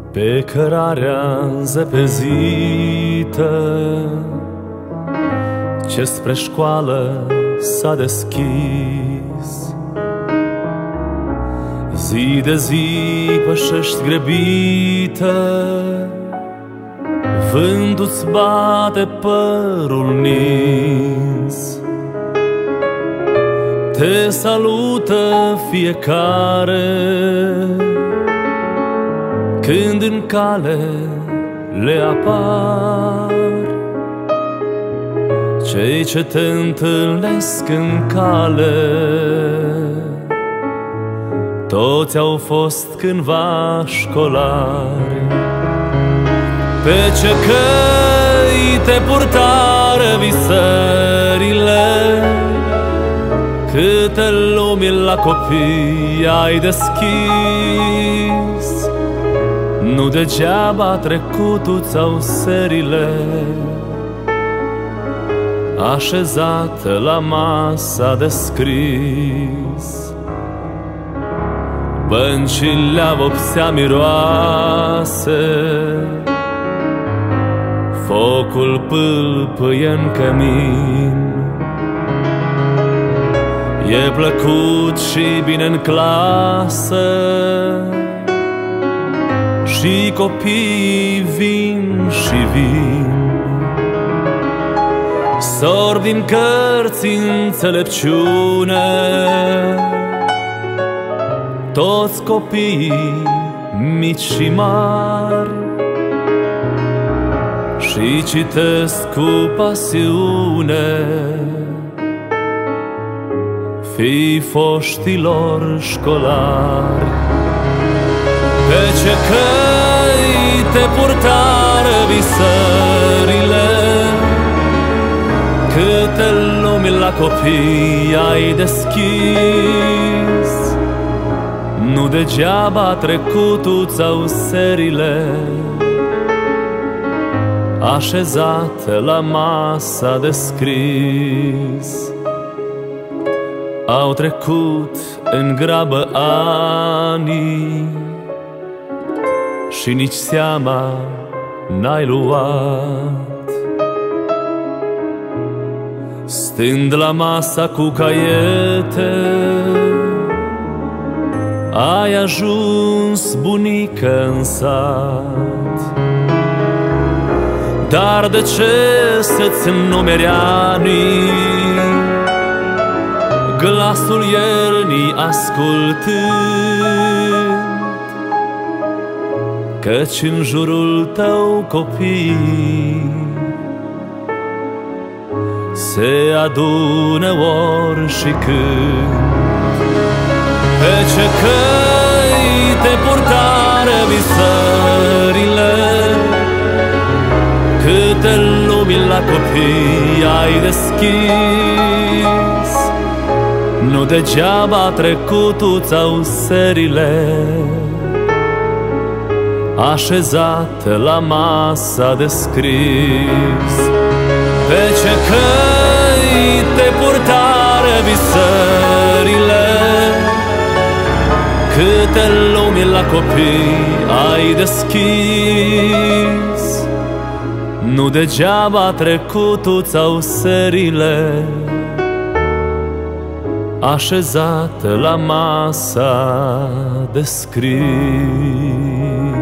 Pe cărarea zăpezită ce spre școală s-a deschis, zi de zi pășești grăbită, vântul-ți bate părul nins. Te salută fiecare când în cale le apar cei ce te întâlnesc în cale. Toți au fost cândva școlari. Pe ce căi te purtară visările, câte lumi la copii ai deschis. Nu degeaba trecutul ți-au serile, așezat la masa de scris. Băncile vopsea miroase, focul pâlpâie în cămin. E plăcut și bine în clasă, și copiii vin și vin. Sorb din cărți înțelepciune, toți copiii mici și mari, și citesc cu pasiune fii foștilor școlari. Pe ce căi te purtară visările, câte lumi la copii ai deschis. Nu degeaba trecutul ți-au serile, așezat la masa de scris. Au trecut în grabă ani și nici seama n-ai luat. Stând la masa cu caiete, ai ajuns bunică în sat. Dar de ce să-ți numeri anii, glasul iernii ascultând? Căci în jurul tău copii se adună ori și când. Pe ce căi te purtară visările, câte lumi la copii ai deschis. Nu degeaba trecutul ți-au serile, așezat la masa de scris. Pe ce căi te purtară visările, câte lumi la copii ai deschis. Nu degeaba trecutul ți-au serile, așezat la masa de scris.